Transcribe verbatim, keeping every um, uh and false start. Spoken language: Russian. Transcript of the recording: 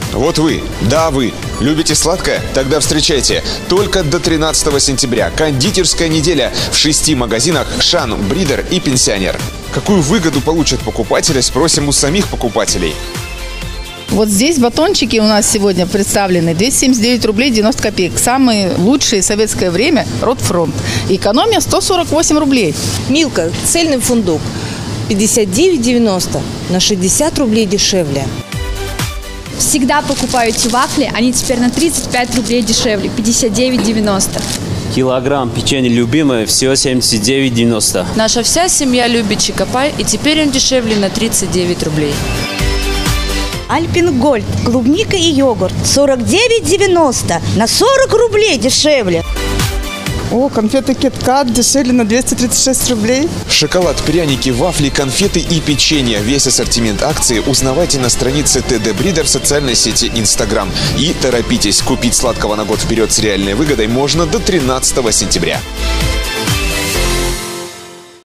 Вот вы, да вы, любите сладкое? Тогда встречайте. Только до тринадцатого сентября. Кондитерская неделя в шести магазинах «Шан», «Бридер» и «Пенсионер». Какую выгоду получат покупатели, спросим у самих покупателей. Вот здесь батончики у нас сегодня представлены двести семьдесят девять рублей девяносто копеек. Самые лучшие в советское время – Ротфронт. Экономия сто сорок восемь рублей. Милка, цельный фундук пятьдесят девять девяносто, на шестьдесят рублей дешевле. Всегда покупаю эти вафли, они теперь на тридцать пять рублей дешевле, пятьдесят девять девяносто. Килограмм печенья любимое всего семьдесят девять девяносто. Наша вся семья любит чокопай, и теперь он дешевле на тридцать девять рублей. Альпен Гольд, клубника и йогурт сорок девять девяносто, на сорок рублей дешевле. О, конфеты KitKat дешевле на двести тридцать шесть рублей. Шоколад, пряники, вафли, конфеты и печенье. Весь ассортимент акции узнавайте на странице тэ дэ Бридер в социальной сети Instagram. И торопитесь, купить сладкого на год вперед с реальной выгодой можно до тринадцатого сентября.